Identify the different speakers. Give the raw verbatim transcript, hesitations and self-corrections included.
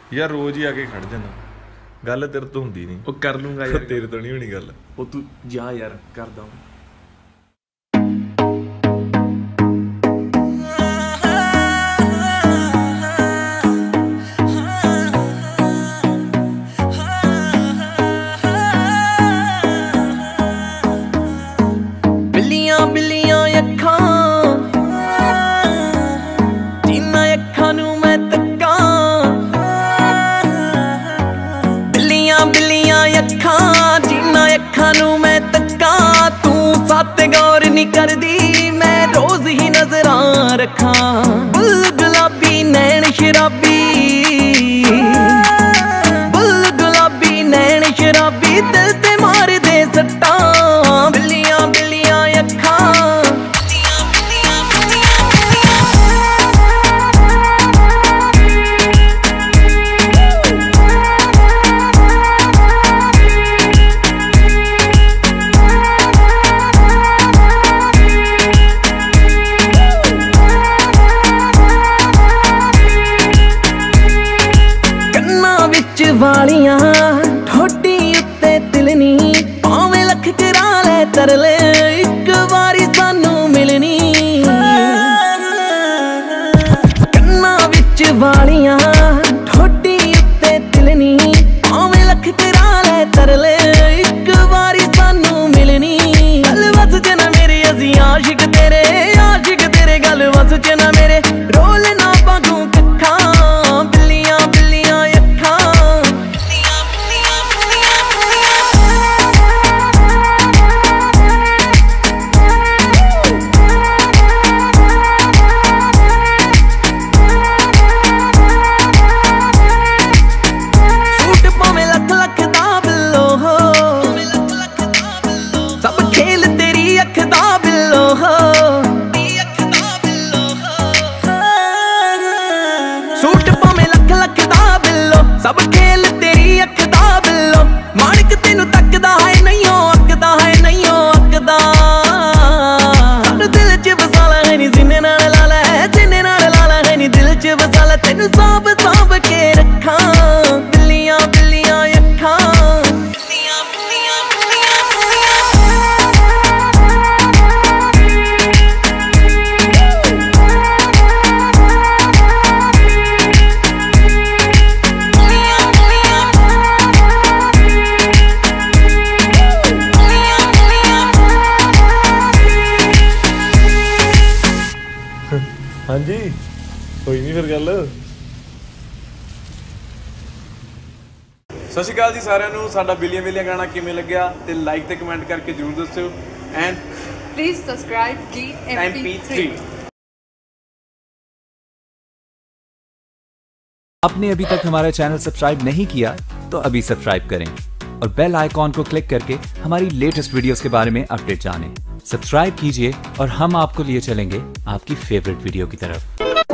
Speaker 1: यार रोज ही आके खड़ जाना, गल तेरे तो होंदी नहीं।
Speaker 2: वो कर लूंगा यार,
Speaker 1: तेरे तो नहीं होनी गल।
Speaker 2: वो तू जा यार, करदा हूं। बिल्लियां बिल्लियां अखां जिन्ना अखां नू मैं तक्कां, बिल्लियां बिल्लियां अखां जिन्ना अखां नू मैं तक्कां, तू सत गौर नहीं करदी मैं रोज ही नजरां रखां। बुल गुलाबी नैन शराबी, बुल गुलाबी नैन शराबी, दिल ते मार दे सट्टां। बिल्लियां बिल्लियां अखां वालियां ठोडी उत्ते तिलनी, भावें लख करा ले तरले एक बारी सानू मिलनी। कन्ना विच वालियां ठोडी उत्ते तिलनी, भावें लख करा ले तरले एक बारी सानू मिलनी। गल वस च ना मेरे असी आशिक तेरे, आशिक तेरे गल वस च ना मेरे, रोल ना पागू कखा। बिल्लियां बिल्लियां सब खेल तेरी अख दा बिल्लो, माणिक तेनू तकदा है नहीं अकदा है नहीं अकदा। सानू दिल च बसाला है नी सीने नाल लाला है, सीने नाल लाला है नी दिल च बसाला, तेनू सांभ सांभ के रखां। बिल्लियां बिल्लियां अखां बिल्लियां बिल्लियां
Speaker 1: हाँ जी कोई नहीं फिर गल।
Speaker 2: सत श्री अकाल जी सारिਆਂ ਨੂੰ। ਸਾਡਾ ਬਿਲੀਆਂ ਬਿਲੀਆਂ ਗਾਣਾ ਕਿਵੇਂ ਲੱਗਿਆ ਤੇ ਲਾਈਕ ਤੇ ਕਮੈਂਟ ਕਰਕੇ ਜਰੂਰ ਦੱਸਿਓ and
Speaker 3: please subscribe G M P three.
Speaker 4: आपने अभी तक हमारा चैनल सब्सक्राइब नहीं किया तो अभी सब्सक्राइब करें और बेल आइकॉन को क्लिक करके हमारी लेटेस्ट वीडियोस के बारे में अपडेट जानें। सब्सक्राइब कीजिए और हम आपको लिए चलेंगे आपकी फेवरेट वीडियो की तरफ।